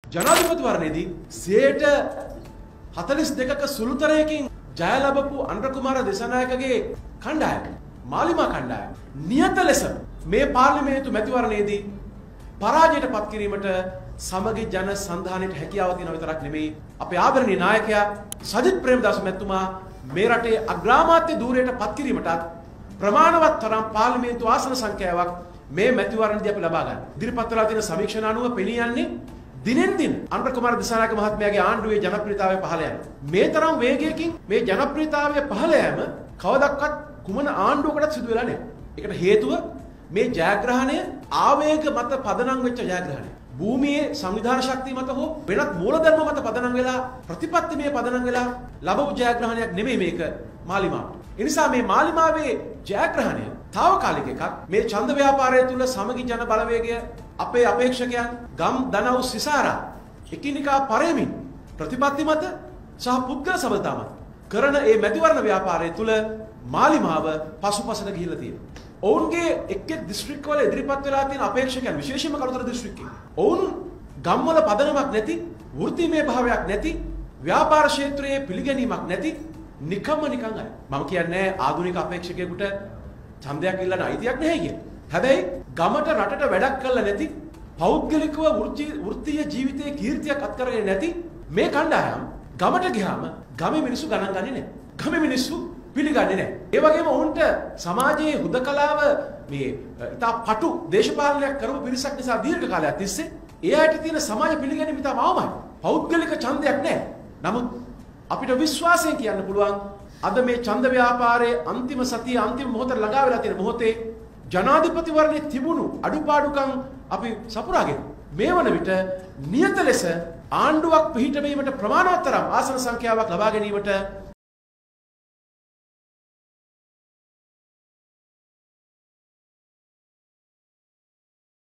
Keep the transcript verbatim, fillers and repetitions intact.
ජනාධිපතිවරණයේදී සියයට හතළිස් දෙකක සුළුතරයකින් ජය ලැබපු අනුර කුමාර දිසානායකගේ කණ්ඩායම මාලිමා කණ්ඩායම නියත ලෙස මේ පාර්ලිමේන්තු මැතිවරණයේදී පරාජයට පත් කිරීමට සමගි ජන සන්ධානයට හැකියාව තියෙන විතරක් නෙමෙයි අපේ ආදරණීය නායකයා සජිත් ප්‍රේමදාස මැතිතුමා මේ රටේ අග්‍රාමාත්‍ය ධූරයට පත් කිරීමටත් ප්‍රමාණවත් තරම් පාර්ලිමේන්තු ආසන සංඛ්‍යාවක් මේ මැතිවරණයේදී අපි ලබා ගන්න. ඉදිරිපත් වෙලා තියෙන සමීක්ෂණ අනුව පෙනී යන්නේ දිනෙන් දින අනුර කුමාර දිසානායක මහත්මයාගේ ආණ්ඩුවේ ජනප්‍රියතාවය පහළ යනවා. මේ තරම් වේගයකින් මේ ජනප්‍රියතාවය පහළ යෑම කවදක්වත් කුමන ආණ්ඩුවකටත් සිදු වෙලා නැහැ. ඒකට හේතුව මේ ජයග්‍රහණය ආවේග මත පදනම් වෙච්ච ජයග්‍රහණය. භූමියේ සංවිධාන ශක්තිය මත හෝ වෙනත් මූලධර්ම මත පදනම් වෙලා ප්‍රතිපත්තිමය පදනම් වෙලා ලැබපු ජයග්‍රහණයක් නෙමෙයි මේක මාලිමාවට. ඒ නිසා මේ මාලිමාවේ ජයග්‍රහණය తాවකාලික එකක්. මේ ඡන්ද ව්‍යාපාරය තුල සමගි ජන බලවේගය අපේ අපේක්ෂකයන් ගම් දනව් සිසාරා එකිනෙකා පරෙමින් ප්‍රතිපත්ති මත සහ පුද්ගල සබඳතා මත කරන මේ මැතිවරණ ව්‍යාපාරය තුල මාලිමාව පසුපසට ගිහිල්ලා තියෙනවා. ඔවුන්ගේ එක් එක් දිස්ත්‍රික්කවල ඉදිරිපත් වෙලා තියෙන අපේක්ෂකයන් විශේෂයෙන්ම කළුතර දිස්ත්‍රික්කයේ ඔවුන් ගම්වල පදනමක් නැති වෘත්තීමය භාවයක් නැති ව්‍යාපාර ක්ෂේත්‍රයේ පිළිගැනීමක් නැති නිකම්ම නිකන් අය. මම කියන්නේ ආධුනික අපේක්ෂකයෙකුට ඡන්දයක් ඉල්ලන්න අයිතියක් නැහැ කියලා. හැබැයි ගමට රටට වැඩක් කරලා නැති පෞද්ගලිකව වෘත්තීය ජීවිතයේ කීර්තියක් අත් කරගෙන නැති මේ කණ්ඩායම් ගමට ගියාම ගමේ මිනිස්සු ගණන් ගන්නේ නැහැ. ගමේ මිනිස්සු පිළිගන්නේ නැහැ. ඒ වගේම ඔවුන්ට සමාජයේ හුදකලාව මේ ඉතා පටු දේශපාලනයක් කරපු පිරිසක් නිසා දීර්ඝ කාලයක් තිස්සේ ඒ අයට තියෙන සමාජ පිළිගැනීම ඉතාම අවමයි. පෞද්ගලික ඡන්දයක් නැහැ. නමුත් අපිට විශ්වාසයෙන් කියන්න පුළුවන් අද මේ ඡන්ද ව්‍යාපාරයේ අන්තිම සතිය අන්තිම මොහොත ළඟා වෙලා තියෙන මොහොතේ ජනාධිපතිවරණයේ තිබුණු අඩුපාඩුකම් අපි සපුරාගෙන මේ වන විට නියත ලෙස ආණ්ඩුවක් පිහිටවීමට ප්‍රමාණවත් තරම් ආසන සංඛ්‍යාවක් ලබා ගැනීමට